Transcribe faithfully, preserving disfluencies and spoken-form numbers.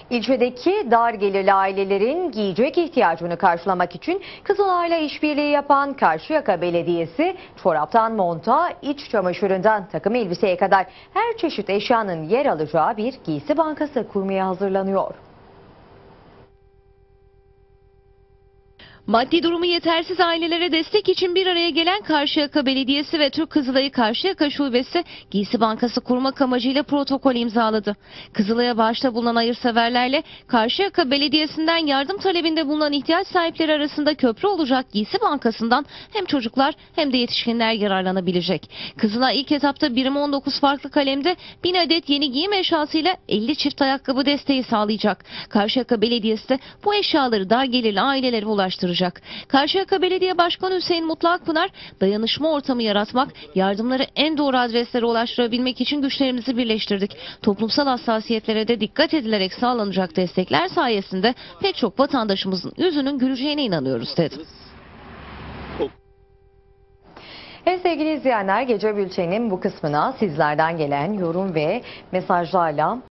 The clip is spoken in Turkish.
İlçedeki dar gelirli ailelerin giyecek ihtiyacını karşılamak için Kızılay'la işbirliği yapan Karşıyaka Belediyesi, çoraptan monta, iç çamaşırından takım elbiseye kadar her çeşit eşyanın yer alacağı bir giysi bankası kurmaya hazırlanıyor. Maddi durumu yetersiz ailelere destek için bir araya gelen Karşıyaka Belediyesi ve Türk Kızılay'ı Karşıyaka Şubesi Giysi Bankası kurmak amacıyla protokol imzaladı. Kızılay'a bağışta bulunan hayırseverlerle Karşıyaka Belediyesi'nden yardım talebinde bulunan ihtiyaç sahipleri arasında köprü olacak Giysi Bankası'ndan hem çocuklar hem de yetişkinler yararlanabilecek. Kızılay ilk etapta birime on dokuz farklı kalemde bin adet yeni giyim eşyasıyla elli çift ayakkabı desteği sağlayacak. Karşıyaka Belediyesi de bu eşyaları dar gelirli ailelere ulaştıracak. Karşıyaka Belediye Başkanı Hüseyin Mutlu Akpınar, dayanışma ortamı yaratmak, yardımları en doğru adreslere ulaştırabilmek için güçlerimizi birleştirdik. Toplumsal hassasiyetlere de dikkat edilerek sağlanacak destekler sayesinde pek çok vatandaşımızın yüzünün güleceğine inanıyoruz dedi. Evet sevgili izleyenler, Gece Bülten'in bu kısmına sizlerden gelen yorum ve mesajlarla